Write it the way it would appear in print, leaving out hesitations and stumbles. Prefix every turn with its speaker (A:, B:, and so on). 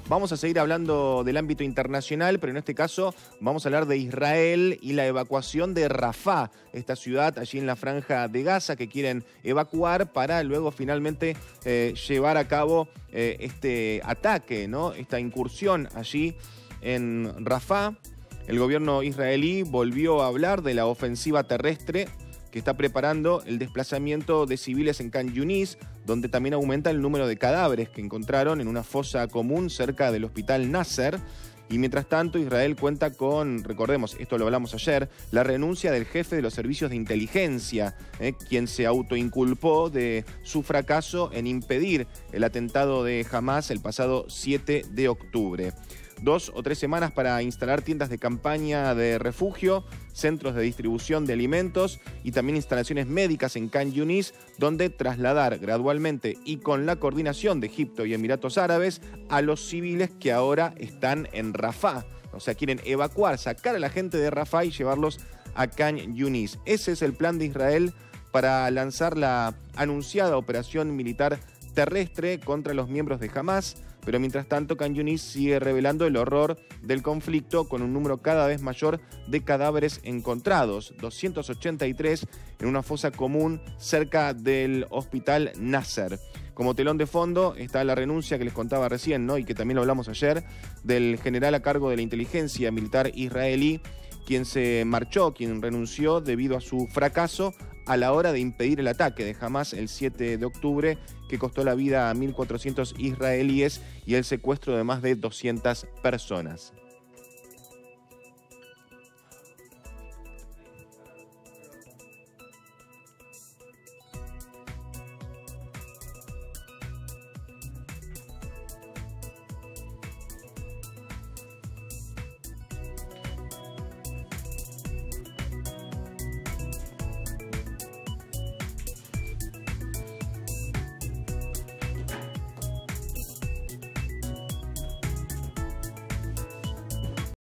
A: Vamos a seguir hablando del ámbito internacional, pero en este caso vamos a hablar de Israel y la evacuación de Rafah, esta ciudad allí en la Franja de Gaza que quieren evacuar para luego finalmente llevar a cabo este ataque, ¿no? Esta incursión allí en Rafah. El gobierno israelí volvió a hablar de la ofensiva terrestre que está preparando el desplazamiento de civiles en Khan Yunis, donde también aumenta el número de cadáveres que encontraron en una fosa común cerca del hospital Nasser. Y mientras tanto, Israel cuenta con, recordemos, esto lo hablamos ayer, la renuncia del jefe de los servicios de inteligencia, quien se autoinculpó de su fracaso en impedir el atentado de Hamas el pasado 7 de octubre. 2 o 3 semanas para instalar tiendas de campaña de refugio, centros de distribución de alimentos y también instalaciones médicas en Khan Yunis, donde trasladar gradualmente y con la coordinación de Egipto y Emiratos Árabes a los civiles que ahora están en Rafah. O sea, quieren evacuar, sacar a la gente de Rafah y llevarlos a Khan Yunis. Ese es el plan de Israel para lanzar la anunciada operación militar terrestre contra los miembros de Hamas. Pero mientras tanto, Khan Yunis sigue revelando el horror del conflicto con un número cada vez mayor de cadáveres encontrados, 283 en una fosa común cerca del hospital Nasser. Como telón de fondo está la renuncia que les contaba recién, ¿no? Y que también lo hablamos ayer, del general a cargo de la inteligencia militar israelí, quien se marchó, quien renunció debido a su fracaso a la hora de impedir el ataque de Hamas el 7 de octubre, que costó la vida a 1.400 israelíes y el secuestro de más de 200 personas.